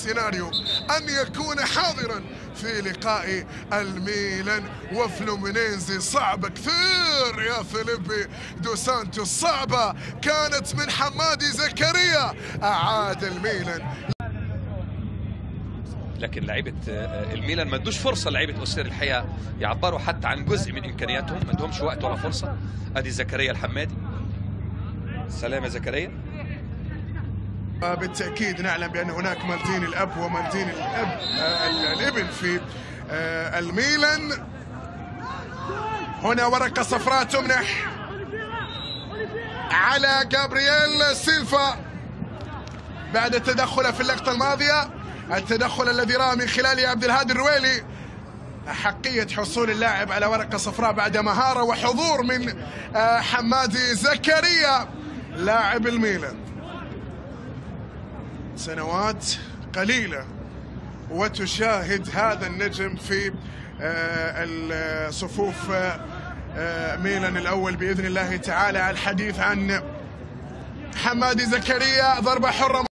السيناريو أن يكون حاضرا في لقاء الميلان وفلومينينزي. صعبة كثير يا فيليبي دو سانتوس، صعبة كانت من حمادي زكريا، أعاد الميلان. لكن لعيبه الميلان ما ادوش فرصه لعيبه اوسير الحقيقه يعبروا حتى عن جزء من امكانياتهم، ما ادهمش وقت ولا فرصه. ادي زكريا الحمادي، سلام يا زكريا. بالتأكيد نعلم بأن هناك مالدين الأب ومالدين الابن في الميلان. هنا ورقة صفراء تمنح على جابرييل سيلفا بعد التدخل في اللقطة الماضية، التدخل الذي رأى من خلاله عبد الهادي الرويلي أحقية حصول اللاعب على ورقة صفراء بعد مهارة وحضور من حمادي زكريا لاعب الميلان. سنوات قليلة وتشاهد هذا النجم في صفوف ميلان الأول بإذن الله تعالى. الحديث عن حمادي زكريا، ضربة حرة.